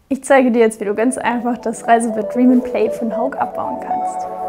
Ich zeige dir jetzt, wie du ganz einfach das Reisebett Dream and Play von Haug abbauen kannst.